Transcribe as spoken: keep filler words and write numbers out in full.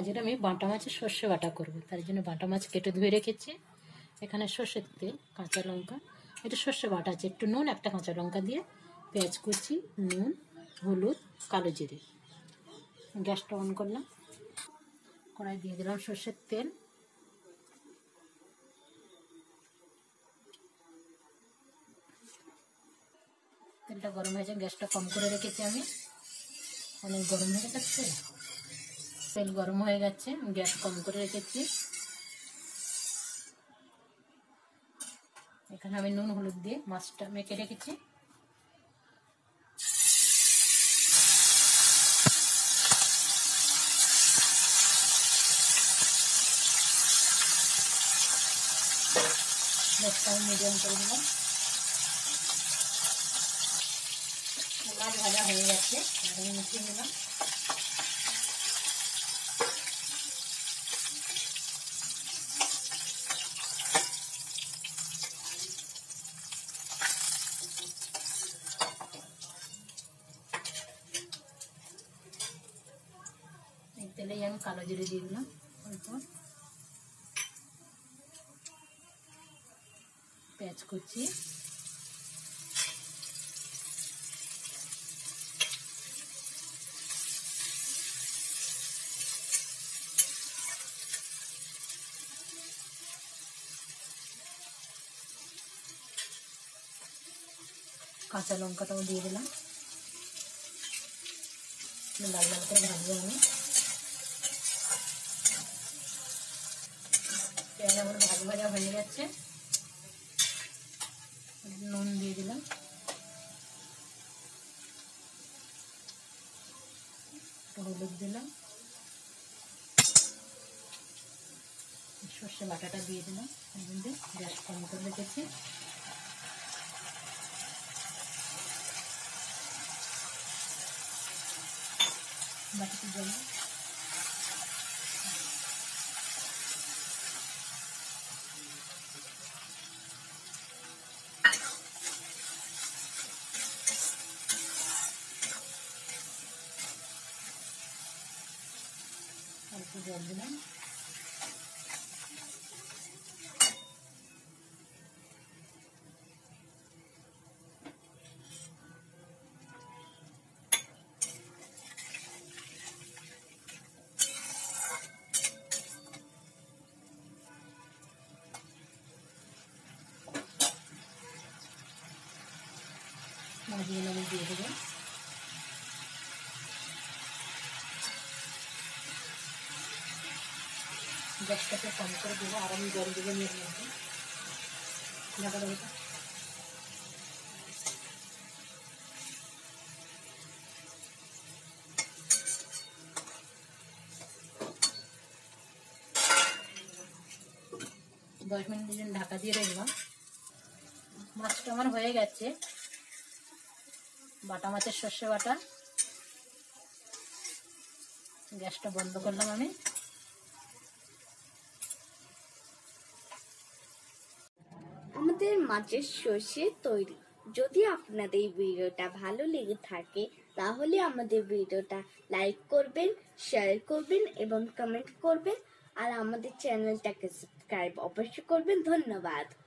আজকে আমি বাটা মাছের সর্ষে বাটা করব, তার জন্য বাটা মাছ কেটে ধুয়ে রেখেছি। এখানে সর্ষের তেল, কাঁচা লঙ্কা, এটা সর্ষে বাটা আছে, একটু নুন, একটা কাঁচা লঙ্কা দিয়ে পেঁয়াজ কুচি, নুন, হলুদ, কালো জিরে। গ্যাসটা অন করলাম, কড়াই দিয়ে দিলাম সর্ষের তেল। তেলটা গরম হয়েছে, গ্যাসটা কম করে রেখেছি আমি, অনেক গরম হয়ে যাচ্ছে। তেল গরম হয়ে গেছে, গ্যাস কম করে রেখেছি। এখানে আমি নুন হলুদ দিয়ে মাছটা মেখে রেখেছি। গ্যাসটা আমি মিডিয়াম করে দিলাম। মাছ ভাজা হয়ে যাচ্ছে, আমি মিশিয়ে নিলাম। এই তেলেই আমি কালো জিরে দিয়ে দিলাম অল্প, পেঁয়াজ কুচি, কাঁচা লঙ্কাটাও দিয়ে দিলাম। লাল লাল করে ভাজবো আমি। পেঁয়াজ আমার ভাজা ভাজা হয়ে যাচ্ছে, নুন দিয়ে দিলাম, হলুদ দিলাম, সর্ষে বাটাটা দিয়ে দিলাম। গ্যাস কম করে রেখেছি। বাটিতে জল অল্প জল দিলাম। মাছগুলো আমি দিয়ে দেবো। গ্যাসটাকে কম করে দেবো, আর আমি জল দেবো নিয়ে মধ্যে। ঢাকা দেবো। দশ মিনিটের জন্য ঢাকা দিয়ে রাখলাম। মাছটা আমার হয়ে গেছে, বাটা মাছের সর্ষে বাটা। গ্যাসটা বন্ধ করলাম আমি। আমাদের মাছের সর্ষে তৈরি। যদি আপনাদের ভিডিওটা ভালো লেগে থাকে তাহলে আমাদের ভিডিওটা লাইক করবেন, শেয়ার করবেন এবং কমেন্ট করবেন, আর আমাদের চ্যানেলটাকে সাবস্ক্রাইব অবশ্যই করবেন। ধন্যবাদ।